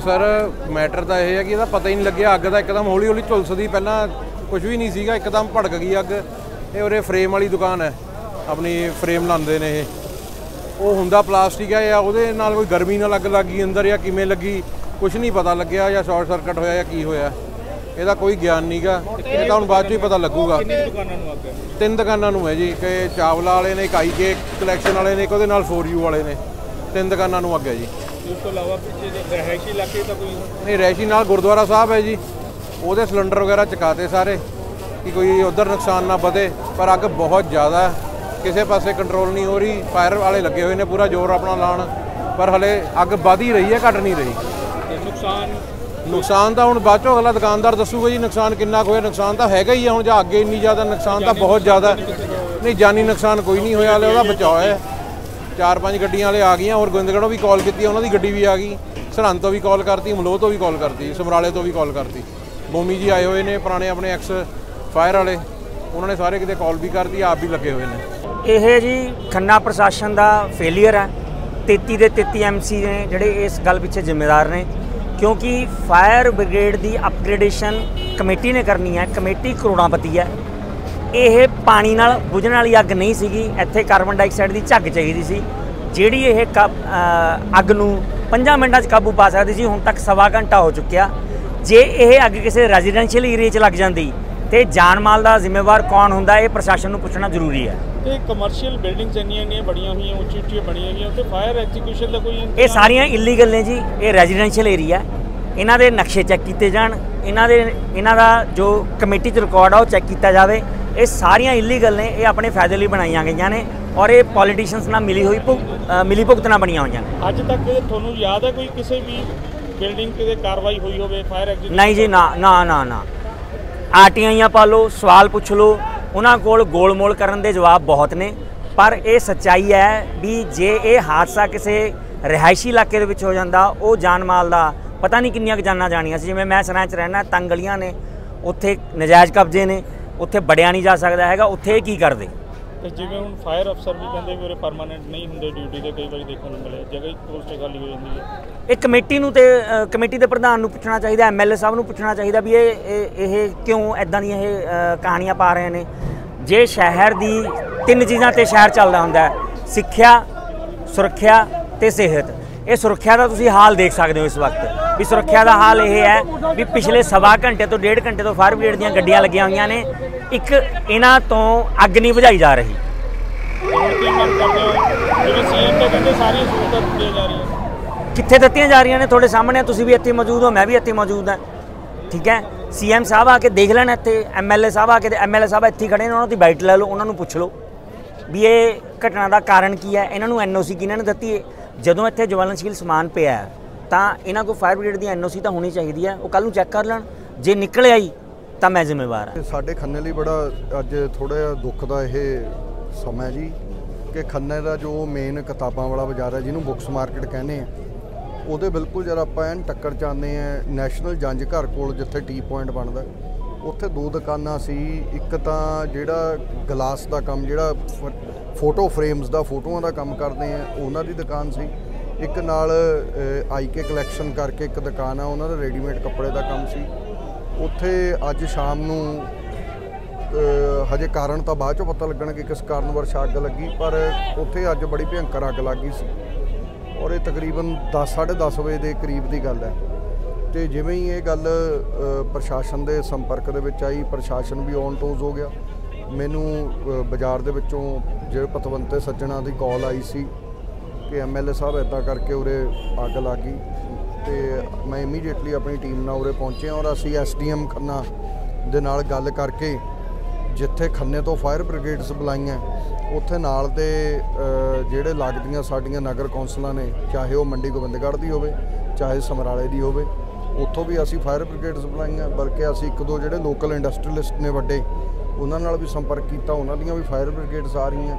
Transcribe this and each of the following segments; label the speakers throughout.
Speaker 1: Sir matter तो यह है कि पता ही नहीं लग्या अग का एकदम हौली हौली झुलसदी पहला कुछ भी नहीं सीगा एकदम भड़क गई अग। ये उरे फ्रेम वाली दुकान है अपनी फ्रेम लाते ने वो हुंदा प्लास्टिक है या उहदे नाल कोई गर्मी ना लग गई अंदर या किवें लगी कुछ नहीं पता लग्या या शॉर्ट सर्किट होया या की होया ਇਹਦਾ कोई ज्ञान नहीं गा। ये तो हुण बाद चों ही पता लगूगा। 3 दुकानां नूं है जी कि चावला वाले ने एक IK कलैक्शन वाले ने एक उहदे नाल 4U वाले ने 3 दुकानां नूं अग है जी।
Speaker 2: उस तो इलावा पिछे रहायशी इलाके का कोई
Speaker 1: नहीं रहायशी नाल गुरुद्वारा साहब है जी उहदे सिलेंडर वगैरह चकाते सारे कि कोई उधर नुकसान ना बधे पर अग बहुत ज़्यादा किसी पासे कंट्रोल नहीं हो रही। फायर वाले लगे हुए ने पूरा जोर अपना लाण पर हले अग वध ही रही है घट नहीं रही। नुकसान तो हुण बाद चों अगला दुकानदार दसूगा जी नुकसान कितना होया। नुकसान तो हैगा ही है हुण जां अगे इन्नी ज़्यादा नुकसान तो बहुत ज़्यादा नहीं जानी नुकसान कोई नहीं होया। हले बचाव है 4-5 गड्डियां वाले आ गई और गोबिंदगढ़ों भी कॉल की उन्होंने गड्डी भी आ गई सरहंद तो भी कॉल करती मलोह तो भी कॉल करती समराले तो भी कॉल करती। बोमी जी आए हुए ने पुराने अपने एक्स फायर वाले उन्होंने सारे किते कॉल भी करती आप भी लगे हुए हैं।
Speaker 3: यह जी खन्ना प्रशासन का फेलीयर है 33 ਦੇ 33 MC ने ਜਿਹੜੇ इस गल पिछे जिम्मेदार ने क्योंकि फायर ब्रिगेड की अपग्रेडेशन कमेटी ने करनी है। कमेटी करोड़ांपति है। ये पानी नाल बुझण वाली अग नहीं सीगी इत्थे कार्बन डाइऑक्साइड की झग चाहिदी सी जिहड़ी ये अग नूं 5 मिनटां च काबू पा सकदी सी। हुण तक 1.25 घंटा हो चुकिया। जे ये अग किसी रेजिडेंशियल एरिए च लग जाती तो जान माल का जिम्मेवार कौन हुंदा ये प्रशासन नूं पुछना जरूरी है।
Speaker 2: ਤੇ ਕਮਰਸ਼ੀਅਲ ਬਿਲਡਿੰਗਸ ਇੰਨੀਆਂ ਬਣੀਆਂ ਹੋਈਆਂ ਉੱਚੀ ਉੱਚੀ ਬਣੀਆਂ ਹੋਈਆਂ ਤੇ ਫਾਇਰ ਐਗਜ਼ੀਕਿਊਸ਼ਨ ਦਾ ਕੋਈ
Speaker 3: ਇਹ ਸਾਰੀਆਂ ਇਲੀਗਲ ਨੇ ਜੀ। ਇਹ ਰੈਜ਼ੀਡੈਂਸ਼ੀਅਲ ਏਰੀਆ ਇਹਨਾਂ ਦੇ ਨਕਸ਼ੇ ਚੈੱਕ ਕੀਤੇ ਜਾਣ ਇਹਨਾਂ ਦਾ ਜੋ ਕਮੇਟੀ 'ਚ ਰਿਕਾਰਡ ਆ ਉਹ ਚੈੱਕ ਕੀਤਾ ਜਾਵੇ। ਇਹ ਸਾਰੀਆਂ ਇਲੀਗਲ ਨੇ ਇਹ ਆਪਣੇ ਫਾਇਦੇ ਲਈ ਬਣਾਈਆਂ ਗਈਆਂ ਨੇ ਔਰ ਇਹ ਪੋਲੀਟੀਸ਼ੀਅਨਸ ਨਾਲ ਮਿਲੀ ਭੁਗਤਣਾ ਬਣੀਆਂ ਹੋਈਆਂ ਨੇ।
Speaker 2: ਅੱਜ ਤੱਕ ਤੁਹਾਨੂੰ ਯਾਦ ਹੈ ਕੋਈ ਕਿਸੇ ਵੀ ਬਿਲਡਿੰਗ ਤੇ ਕਾਰਵਾਈ ਹੋਈ ਹੋਵੇ ਫਾਇਰ ਐਗਜ਼ੀਕਿਊਸ਼ਨ?
Speaker 3: ਨਹੀਂ ਜੀ ਨਾ ਆਰਟੀਆਈਆਂ ਪਾ ਲਓ ਸਵਾਲ ਪੁੱਛ ਲਓ ਉਹਨਾਂ ਕੋਲ ਗੋਲ-ਮੋਲ ਕਰਨ ਦੇ ਜਵਾਬ ਬਹੁਤ ਨੇ ਪਰ ਇਹ ਸੱਚਾਈ ਹੈ ਵੀ ਜੇ ਇਹ ਹਾਦਸਾ ਕਿਸੇ ਰਿਹਾਇਸ਼ੀ ਇਲਾਕੇ ਦੇ ਵਿੱਚ ਹੋ ਜਾਂਦਾ ਉਹ ਜਾਨ ਮਾਲ ਦਾ ਪਤਾ ਨਹੀਂ ਕਿੰਨੀਆਂ ਕੁ ਜਾਨਾਂ ਜਾਣੀਆਂ ਸੀ। ਜਿਵੇਂ ਮੈਂ ਸਰਾਂ 'ਚ ਰਹਿਣਾ ਤੰਗ ਗਲੀਆਂ ਨੇ ਉੱਥੇ ਨਜਾਇਜ਼ ਕਬਜ਼ੇ ਨੇ ਉੱਥੇ ਵੜਿਆ ਨਹੀਂ ਜਾ ਸਕਦਾ ਹੈਗਾ ਉੱਥੇ ਇਹ ਕੀ ਕਰਦੇ।
Speaker 2: ਤੇ ਜਿਵੇਂ ਹੁਣ ਫਾਇਰ ਅਫਸਰ ਵੀ ਕਹਿੰਦੇ ਵੀ ਉਰੇ ਪਰਮਾਨੈਂਟ ਨਹੀਂ ਹੁੰਦੇ ਡਿਊਟੀ ਤੇ ਕਈ ਵਾਰੀ ਦੇਖਣ ਨੂੰ ਮਿਲੇ ਜਗ੍ਹਾ ਹੀ ਪੋਸਟ ਖਾਲੀ ਹੋ ਜਾਂਦੀ ਹੈ।
Speaker 3: ਇਹ ਕਮੇਟੀ ਨੂੰ ਤੇ ਕਮੇਟੀ ਦੇ ਪ੍ਰਧਾਨ ਨੂੰ ਪੁੱਛਣਾ ਚਾਹੀਦਾ MLA ਸਾਹਿਬ ਨੂੰ ਪੁੱਛਣਾ ਚਾਹੀਦਾ ਵੀ ਇਹ ਕਿਉਂ ਇੱਦਾਂ ਦੀਆਂ ਇਹ ਕਹਾਣੀਆਂ ਪਾ ਰਹੇ ਨੇ। ਜੇ ਸ਼ਹਿਰ ਦੀ 3 ਚੀਜ਼ਾਂ ਤੇ ਸ਼ਹਿਰ ਚੱਲਦਾ ਹੁੰਦਾ ਸਿੱਖਿਆ ਸੁਰੱਖਿਆ ਤੇ ਸਿਹਤ। ਇਹ ਸੁਰੱਖਿਆ ਦਾ ਤੁਸੀਂ ਹਾਲ ਦੇਖ ਸਕਦੇ ਹੋ ਇਸ ਵਕਤ ਵੀ ਸੁਰੱਖਿਆ ਦਾ ਹਾਲ ਇਹ ਹੈ ਵੀ ਪਿਛਲੇ 1.25 ਘੰਟੇ ਤੋਂ 1.5 ਘੰਟੇ ਤੋਂ ਫਾਇਰ ਬ੍ਰਿਗੇਡ ਦੀਆਂ ਗੱਡੀਆਂ ਲੱਗੀਆਂ ਹੋਈਆਂ ਨੇ ਇੱਕ ਇਹਨਾਂ ਤੋਂ ਅੱਗ ਨਹੀਂ ਬੁਝਾਈ ਜਾ ਰਹੀ। ਕਿੱਥੇ ਦਿੱਤੀਆਂ ਜਾ ਰਹੀਆਂ ਨੇ ਤੁਹਾਡੇ ਸਾਹਮਣੇ ਤੁਸੀਂ ਵੀ ਇੱਥੇ ਮੌਜੂਦ ਹੋ ਮੈਂ ਵੀ ਇੱਥੇ ਮੌਜੂਦ ਹਾਂ ਠੀਕ ਹੈ। CM ਸਾਹਿਬ ਆ ਕੇ ਦੇਖ ਲੈਣ ਇੱਥੇ MLA ਸਾਹਿਬ ਆ ਕੇ MLA ਸਾਹਿਬ ਇੱਥੇ ਖੜੇ ਨੇ ਉਹਨਾਂ ਦੀ ਬਾਈਟ ਲੈ ਲਓ ਉਹਨਾਂ ਨੂੰ ਪੁੱਛ ਲਓ ਵੀ ਇਹ ਘਟਨਾ ਦਾ ਕਾਰਨ ਕੀ ਹੈ ਇਹਨਾਂ ਨੂੰ NOC ਕਿਹਨਾਂ ਨੇ ਦਿੱਤੀ ਹੈ। ਜਦੋਂ ਇੱਥੇ ਜਵਾਲਨਸ਼ੀਲ ਸਮਾਨ ਪਿਆ ਤਾਂ ਇਹਨਾਂ ਕੋਲ ਫਾਇਰ ਬ੍ਰਿਗੇਡ ਦੀ NOC ਤਾਂ ਹੋਣੀ ਚਾਹੀਦੀ ਹੈ ਉਹ ਕੱਲ੍ਹ ਨੂੰ ਚੈੱਕ ਕਰ ਲੈਣ ਜੇ ਨਿਕਲ ਆਈ ਤਾਂ ਮੈਂ ਜ਼ਿੰਮੇਵਾਰ ਹਾਂ।
Speaker 4: ਸਾਡੇ ਖੰਨੇ ਲਈ ਬੜਾ ਅੱਜ ਥੋੜ੍ਹਾ ਜਿਹਾ ਦੁੱਖ ਦਾ ਇਹ ਸਮਾਂ ਜੀ ਕਿ ਖੰਨੇ ਦਾ ਜੋ ਮੇਨ ਕਿਤਾਬਾਂ ਵਾਲਾ ਬਾਜ਼ਾਰ ਹੈ ਜਿਹਨੂੰ ਬੁੱਕਸ ਮਾਰਕੀਟ ਕਹਿੰਦੇ ਆ ਉਹਦੇ ਬਿਲਕੁਲ ਜਦ ਆਪਾਂ ਐਨ ਟੱਕਰ ਚਾਹੁੰਦੇ ਆ ਨੈਸ਼ਨਲ ਜੰਜ ਘਰ ਕੋਲ ਜਿੱਥੇ ਟੀ ਪੁਆਇੰਟ ਬਣਦਾ ਉੱਥੇ 2 ਦੁਕਾਨਾਂ ਸੀ। ਇੱਕ ਤਾਂ ਜਿਹੜਾ ਗਲਾਸ ਦਾ ਕੰਮ ਜਿਹੜਾ ਫੋਟੋ ਫਰੇਮਸ ਦਾ ਫੋਟੋਆਂ ਦਾ ਕੰਮ ਕਰਦੇ ਆ ਉਹਨਾਂ ਦੀ ਦੁਕਾਨ ਸੀ। ਇੱਕ ਨਾਲ IK ਕਲੈਕਸ਼ਨ ਕਰਕੇ ਇੱਕ ਦੁਕਾਨ ਆ ਉਹਨਾਂ ਦਾ ਰੈਡੀਮੇਡ ਕੱਪੜੇ ਦਾ ਕੰਮ ਸੀ। ਉੱਥੇ ਅੱਜ ਸ਼ਾਮ ਨੂੰ ਹਜੇ ਕਾਰਨ ਤਾਂ ਬਾਅਦ ਚੋਂ ਪਤਾ ਲੱਗਣ ਕਿ ਕਿਸ ਕਾਰਨਵਸ਼ ਅੱਗ ਲੱਗੀ ਪਰ ਉੱਥੇ ਅੱਜ ਬੜੀ ਭਿਅੰਕਰ ਅੱਗ ਲੱਗ ਗਈ ਸੀ ਔਰ ਇਹ ਤਕਰੀਬਨ 10-10:30 ਵਜੇ ਦੇ ਕਰੀਬ ਦੀ ਗੱਲ ਹੈ। ਤੇ ਜਿਵੇਂ ਹੀ ਇਹ ਗੱਲ ਪ੍ਰਸ਼ਾਸਨ ਦੇ ਸੰਪਰਕ ਦੇ ਵਿੱਚ ਆਈ ਪ੍ਰਸ਼ਾਸਨ ਵੀ ਔਨ ਟੋਜ਼ ਹੋ ਗਿਆ। ਮੈਨੂੰ ਬਾਜ਼ਾਰ ਦੇ ਵਿੱਚੋਂ ਜਿਹੜੇ ਪਤਵੰਤੇ ਸੱਜਣਾ ਦੀ ਕਾਲ ਆਈ ਸੀ ਕਿ MLA ਸਾਹਿਬ ਇੱਦਾਂ ਕਰਕੇ ਉਰੇ ਅੱਗ ਲੱਗ ਗਈ ਤੇ ਮੈਂ ਇਮੀਡੀਏਟਲੀ ਆਪਣੀ ਟੀਮ ਨਾਲ ਉਰੇ ਪਹੁੰਚਿਆ ਔਰ ਅਸੀਂ SDM ਖੰਨਾ ਦੇ ਨਾਲ ਗੱਲ ਕਰਕੇ ਜਿੱਥੇ ਖੰਨੇ ਤੋਂ ਫਾਇਰ ਬ੍ਰਿਗੇਡਸ ਬੁਲਾਈਆਂ ਉੱਥੇ ਨਾਲ ਦੇ ਜਿਹੜੇ ਲੱਗਦੀਆਂ ਸਾਡੀਆਂ ਨਗਰ ਕੌਂਸਲਾਂ ਨੇ ਚਾਹੇ ਉਹ ਮੰਡੀ ਗੋਬਿੰਦਗੜ੍ਹ ਦੀ ਹੋਵੇ ਚਾਹੇ ਸਮਰਾਲੇ ਦੀ ਹੋਵੇ ਉੱਥੋਂ ਵੀ ਅਸੀਂ ਫਾਇਰ ਬ੍ਰਿਗੇਡਸ ਬੁਲਾਈਆਂ ਬਲਕਿ ਅਸੀਂ 1-2 ਜਿਹੜੇ ਲੋਕਲ ਇੰਡਸਟਰੀਅਲਿਸਟ ਨੇ ਵੱਡੇ ਉਹਨਾਂ ਨਾਲ ਵੀ ਸੰਪਰਕ ਕੀਤਾ ਉਹਨਾਂ ਦੀਆਂ ਵੀ ਫਾਇਰ ਬ੍ਰਿਗੇਡਸ ਆ ਰਹੀਆਂ।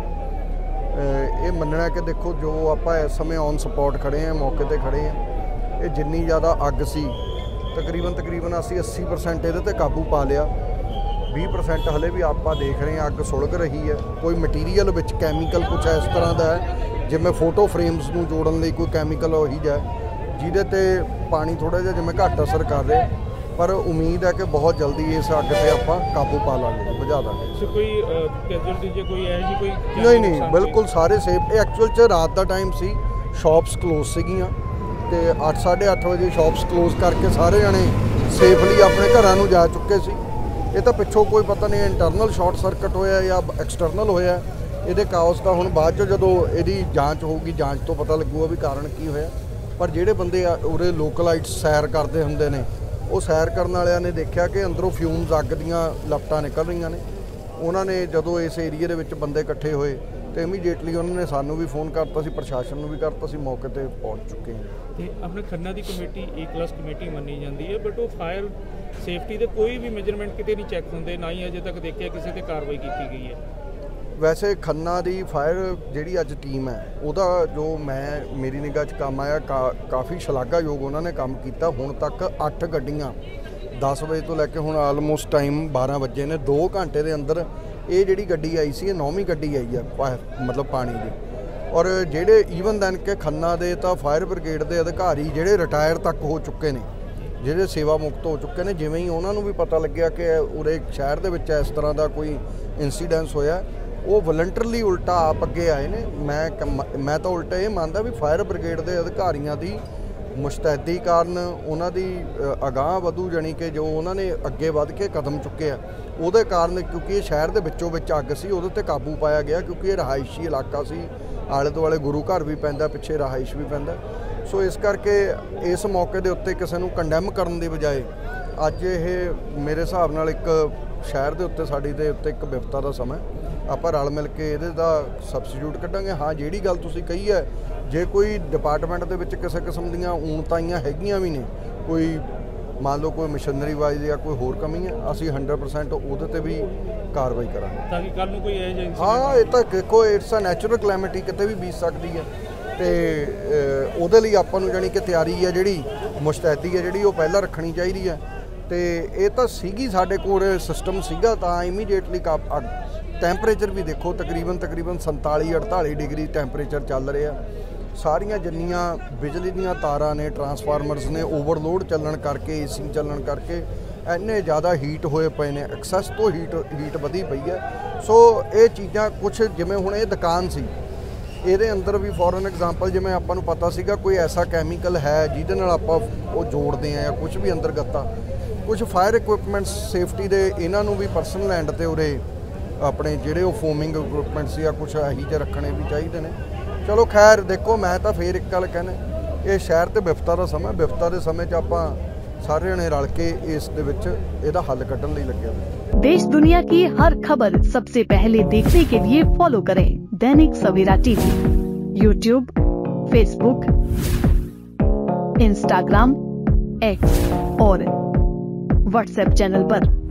Speaker 4: ਇਹ ਮੰਨਣਾ ਕਿ ਦੇਖੋ ਜੋ ਆਪਾਂ ਇਸ ਸਮੇਂ ਔਨ ਸਪੌਟ ਖੜੇ ਹਾਂ ਮੌਕੇ 'ਤੇ ਖੜੇ ਹਾਂ ਇਹ ਜਿੰਨੀ ਜ਼ਿਆਦਾ ਅੱਗ ਸੀ ਤਕਰੀਬਨ ਅਸੀਂ 80% ਇਹਦੇ 'ਤੇ ਕਾਬੂ ਪਾ ਲਿਆ 20% ਹਲੇ ਵੀ ਆਪਾਂ ਦੇਖ ਰਹੇ ਹਾਂ ਅੱਗ ਸੁਲਗ ਰਹੀ ਹੈ। ਕੋਈ ਮਟੀਰੀਅਲ ਵਿੱਚ ਕੈਮੀਕਲ ਕੁਛ ਇਸ ਤਰ੍ਹਾਂ ਦਾ ਹੈ ਜਿਵੇਂ ਫੋਟੋ ਫਰੇਮਸ ਨੂੰ ਜੋੜਨ ਲਈ ਕੋਈ ਕੈਮੀਕਲ ਉਹੀ ਜਿਹਾ ਜਿਹਦੇ ਤੇ ਪਾਣੀ ਥੋੜਾ ਜਿਹਾ ਜਿਵੇਂ ਘੱਟ ਅਸਰ ਕਰ ਰਿਹਾ, ਪਰ ਉਮੀਦ ਹੈ ਕਿ ਬਹੁਤ ਜਲਦੀ ਇਸ ਅੱਗ ਤੇ ਆਪਾਂ ਕਾਬੂ ਪਾ ਲਾਂਗੇ, ਬੁਝਾ ਦਾਂਗੇ।
Speaker 2: ਸੋ ਕੋਈ ਕੈਜੁਅਲਟੀ ਜੇ ਕੋਈ ਹੈ ਜੀ ਕੋਈ
Speaker 4: ਨਹੀਂ ਬਿਲਕੁਲ ਸਾਰੇ ਸੇਫ। ਇਹ ਐਕਚੁਅਲ 'ਚ ਰਾਤ ਦਾ ਟਾਈਮ ਸੀ, ਸ਼ਾਪਸ ਕਲੋਜ਼ ਸੀਗੀਆਂ ਤੇ 8-8:30 ਵਜੇ ਸ਼ਾਪਸ ਕਲੋਜ਼ ਕਰਕੇ ਸਾਰੇ ਜਣੇ ਸੇਫਲੀ ਆਪਣੇ ਘਰਾਂ ਨੂੰ ਜਾ ਚੁੱਕੇ ਸੀ। ਇਹ ਤਾਂ ਪਿੱਛੋਂ ਕੋਈ ਪਤਾ ਨਹੀਂ ਇੰਟਰਨਲ ਸ਼ਾਰਟ ਸਰਕਟ ਹੋਇਆ ਜਾਂ ਐਕਸਟਰਨਲ ਹੋਇਆ। ਇਹਦੇ ਕਾਉਸ ਦਾ ਹੁਣ ਬਾਅਦ 'ਚ ਜਦੋਂ ਇਹਦੀ ਜਾਂਚ ਹੋਊਗੀ, ਜਾਂਚ ਤੋਂ ਪਤਾ ਲੱਗੂਗਾ ਵੀ ਕਾਰਨ ਕੀ ਹੋਇਆ। ਪਰ ਜਿਹੜੇ ਬੰਦੇ ਉਰੇ ਲੋਕਲਾਈਟ ਸੈਰ ਕਰਦੇ ਹੁੰਦੇ ਨੇ, ਉਹ ਸੈਰ ਕਰਨ ਵਾਲਿਆਂ ਨੇ ਦੇਖਿਆ ਕਿ ਅੰਦਰੋਂ ਫਿਊਮਸ ਅੱਗ ਦੀਆਂ ਲਪਟਾਂ ਨਿਕਲ ਰਹੀਆਂ ਨੇ। ਉਹਨਾਂ ਨੇ ਜਦੋਂ ਇਸ ਏਰੀਏ ਦੇ ਵਿੱਚ ਬੰਦੇ ਇਕੱਠੇ ਹੋਏ ਤੇ ਇਮੀਡੀਏਟਲੀ ਉਹਨਾਂ ਨੇ ਸਾਨੂੰ ਵੀ ਫੋਨ ਕਰਤਾ ਸੀ, ਪ੍ਰਸ਼ਾਸਨ ਨੂੰ ਵੀ ਕਰਤਾ ਸੀ, ਮੌਕੇ ਤੇ ਪਹੁੰਚ ਚੁੱਕੇ ਹਾਂ।
Speaker 2: ਤੇ ਆਪਣੇ ਖੰਨਾ ਦੀ ਕਮੇਟੀ A+ ਕਮੇਟੀ ਮੰਨੀ ਜਾਂਦੀ ਹੈ, ਬਟ ਉਹ ਫਾਇਰ ਸੇਫਟੀ ਦੇ ਕੋਈ ਵੀ ਮੈਜਰਮੈਂਟ ਕਿਤੇ ਨਹੀਂ ਚੈੱਕ ਹੁੰਦੇ, ਨਾ ਹੀ ਅਜੇ ਤੱਕ ਦੇਖਿਆ ਕਿਸੇ ਤੇ ਕਾਰਵਾਈ ਕੀਤੀ ਗਈ ਹੈ।
Speaker 4: ਵੈਸੇ ਖੰਨਾ ਦੀ ਫਾਇਰ ਜਿਹੜੀ ਅੱਜ ਟੀਮ ਹੈ, ਉਹਦਾ ਜੋ ਮੇਰੀ ਨਿਗਾਹ 'ਚ ਕੰਮ ਆਇਆ, ਕਾਫੀ ਸ਼ਲਾਘਾਯੋਗ ਉਹਨਾਂ ਨੇ ਕੰਮ ਕੀਤਾ। ਹੁਣ ਤੱਕ 8 ਗੱਡੀਆਂ 10 ਵਜੇ ਤੋਂ ਲੈ ਕੇ ਹੁਣ ਆਲਮੋਸਟ ਟਾਈਮ 12 ਵਜੇ ਨੇ, 2 ਘੰਟੇ ਦੇ ਅੰਦਰ ਇਹ ਜਿਹੜੀ ਗੱਡੀ ਆਈ ਸੀ, ਇਹ 9ਵੀਂ ਗੱਡੀ ਆਈ ਹੈ ਮਤਲਬ ਪਾਣੀ ਦੀ। ਔਰ ਜਿਹੜੇ ਈਵਨ ਦੈਨ ਕਿ ਖੰਨਾ ਦੇ ਤਾਂ ਫਾਇਰ ਬ੍ਰਿਗੇਡ ਦੇ ਅਧਿਕਾਰੀ ਜਿਹੜੇ ਰਿਟਾਇਰ ਤੱਕ ਹੋ ਚੁੱਕੇ ਨੇ, ਜਿਹੜੇ ਸੇਵਾ ਮੁਕਤ ਹੋ ਚੁੱਕੇ ਨੇ, ਜਿਵੇਂ ਹੀ ਉਹਨਾਂ ਨੂੰ ਵੀ ਪਤਾ ਲੱਗਿਆ ਕਿ ਉਰੇ ਸ਼ਹਿਰ ਦੇ ਵਿੱਚ ਇਸ ਤਰ੍ਹਾਂ ਦਾ ਕੋਈ ਇਨਸੀਡੈਂਸ ਹੋਇਆ, ਉਹ ਵਲੰਟਰਲੀ ਉਲਟਾ ਆਪ ਅੱਗੇ ਆਏ ਨੇ। ਮੈਂ ਤਾਂ ਉਲਟਾ ਇਹ ਮੰਨਦਾ ਵੀ ਫਾਇਰ ਬ੍ਰਿਗੇਡ ਦੇ ਅਧਿਕਾਰੀਆਂ ਦੀ ਮੁਸ਼ਤੈਦੀ ਕਾਰਨ, ਉਹਨਾਂ ਦੀ ਅਗਾਂਹ ਵਧੂ ਜਾਣੀ ਕਿ ਜੋ ਉਹਨਾਂ ਨੇ ਅੱਗੇ ਵੱਧ ਕੇ ਕਦਮ ਚੁੱਕੇ ਆ, ਉਹਦੇ ਕਾਰਨ, ਕਿਉਂਕਿ ਇਹ ਸ਼ਹਿਰ ਦੇ ਵਿੱਚੋਂ ਵਿੱਚ ਅੱਗ ਸੀ, ਉਹਦੇ ਤੇ ਕਾਬੂ ਪਾਇਆ ਗਿਆ। ਕਿਉਂਕਿ ਇਹ ਰਹਾਇਸ਼ੀ ਇਲਾਕਾ ਸੀ, ਆਲੇ ਦੁਆਲੇ ਗੁਰੂ ਘਰ ਵੀ ਪੈਂਦਾ, ਪਿੱਛੇ ਰਹਾਇਸ਼ ਵੀ ਪੈਂਦਾ। ਸੋ ਇਸ ਕਰਕੇ ਇਸ ਮੌਕੇ ਦੇ ਉੱਤੇ ਕਿਸੇ ਨੂੰ ਕੰਡੈਮ ਕਰਨ ਦੀ ਬਜਾਏ ਅੱਜ ਇਹ ਮੇਰੇ ਹਿਸਾਬ ਨਾਲ ਇੱਕ ਸ਼ਹਿਰ ਦੇ ਉੱਤੇ, ਸਾਡੀ ਦੇ ਉੱਤੇ ਇੱਕ ਵਿਪਤਾ ਦਾ ਸਮਾਂ, ਆਪਾਂ ਰਲ ਮਿਲ ਕੇ ਇਹਦੇ ਦਾ ਸਬਸਟੀਟਿਊਟ ਕੱਢਾਂਗੇ। ਹਾਂ, ਜਿਹੜੀ ਗੱਲ ਤੁਸੀਂ ਕਹੀ ਹੈ, ਜੇ ਕੋਈ ਡਿਪਾਰਟਮੈਂਟ ਦੇ ਵਿੱਚ ਕਿਸੇ ਕਿਸਮ ਦੀਆਂ ਊਣਤਾਈਆਂ ਹੈਗੀਆਂ ਵੀ ਨੇ, ਕੋਈ ਮੰਨ ਲਓ ਕੋਈ ਮਸ਼ੀਨਰੀ ਵਾਈਜ਼ ਜਾਂ ਕੋਈ ਹੋਰ ਕਮੀ ਹੈ, ਅਸੀਂ 100% ਉਹਦੇ ਤੇ ਵੀ ਕਾਰਵਾਈ ਕਰਾਂਗੇ
Speaker 2: ਤਾਂ ਕਿ ਕੱਲ੍ਹ ਨੂੰ ਕੋਈ ਇਹ ਜਿਹੀ।
Speaker 4: ਹਾਂ, ਇਹ ਤਾਂ ਦੇਖੋ ਇਟਸ ਅ ਨੈਚੁਰਲ ਕਲੈਮਿਟੀ, ਕਿਤੇ ਵੀ ਬੀਤ ਸਕਦੀ ਹੈ ਤੇ ਉਹਦੇ ਲਈ ਆਪਾਂ ਨੂੰ ਜਾਣੀ ਕਿ ਤਿਆਰੀ ਹੈ, ਜਿਹੜੀ ਮੁਸ਼ਤੈਦੀ ਹੈ ਜਿਹੜੀ ਉਹ ਪਹਿਲਾਂ ਰੱਖਣੀ ਚਾਹੀਦੀ ਹੈ। ਤੇ ਇਹ ਤਾਂ ਸੀਗੀ ਸਾਡੇ ਕੋਲ ਸਿਸਟਮ ਸੀਗਾ, ਤਾਂ ਇਮੀਡੀਏਟਲੀ ਟੈਂਪਰੇਚਰ ਵੀ ਦੇਖੋ ਤਕਰੀਬਨ 47-48 ਡਿਗਰੀ ਟੈਂਪਰੇਚਰ ਚੱਲ ਰਿਹਾ। ਸਾਰੀਆਂ ਜਿੰਨੀਆਂ ਬਿਜਲੀ ਦੀਆਂ ਤਾਰਾਂ ਨੇ, ਟਰਾਂਸਫਾਰਮਰਸ ਨੇ, ਓਵਰਲੋਡ ਚੱਲਣ ਕਰਕੇ, ਏਸੀ ਚੱਲਣ ਕਰਕੇ ਇੰਨੇ ਜ਼ਿਆਦਾ ਹੀਟ ਹੋਏ ਪਏ ਨੇ, ਐਕਸੈਸ ਤੋਂ ਹੀਟ ਵਧੀ ਪਈ ਹੈ। ਸੋ ਇਹ ਚੀਜ਼ਾਂ ਕੁਝ, ਜਿਵੇਂ ਹੁਣ ਇਹ ਦੁਕਾਨ ਸੀ, ਇਹਦੇ ਅੰਦਰ ਵੀ ਫੋਰ ਐਗਜ਼ਾਮਪਲ ਜਿਵੇਂ ਆਪਾਂ ਨੂੰ ਪਤਾ ਸੀਗਾ ਕੋਈ ਐਸਾ ਕੈਮੀਕਲ ਹੈ ਜਿਹਦੇ ਨਾਲ ਆਪਾਂ ਉਹ ਜੋੜਦੇ ਆ ਜਾਂ ਕੁਝ ਵੀ ਅੰਦਰ ਗੱਤਾ, ਕੁਝ ਫਾਇਰ ਇਕੁਇਪਮੈਂਟਸ ਸੇਫਟੀ ਦੇ, ਇਹਨਾਂ ਨੂੰ ਵੀ ਪਰਸਨਲ ਐਂਡ ਤੇ ਉਰੇ ਆਪਣੇ ਜਿਹੜੇ ਉਹ ਫੋਮਿੰਗ ਇਕੁਇਪਮੈਂਟਸ ਜਾਂ ਕੁਝ ਇਹੀ ਜਿਹੇ ਰੱਖਣੇ ਵੀ ਚਾਹੀਦੇ ਨੇ। ਚਲੋ ਖੈਰ, ਦੇਖੋ ਮੈਂ ਤਾਂ ਫੇਰ ਇੱਕ ਗੱਲ ਕਹਿੰਦਾ, ਇਹ ਸ਼ਹਿਰ ਤੇ ਵਿਪਤਾ ਦਾ ਸਮਾਂ, ਵਿਪਤਾ ਦੇ ਸਮੇਂ 'ਚ ਆਪਾਂ ਸਾਰੇ ਜਣੇ ਰਲ ਕੇ ਇਸ ਦੇ ਵਿੱਚ ਇਹਦਾ ਹੱਲ ਕੱਢਣ ਲਈ ਲੱਗੇ ਹੋਏ।
Speaker 5: देश दुनिया की हर खबर सबसे पहले देखने के लिए फॉलो करें Dainik Savera TV, YouTube, Facebook, Instagram, X और व्हाट्सएप चैनल पर।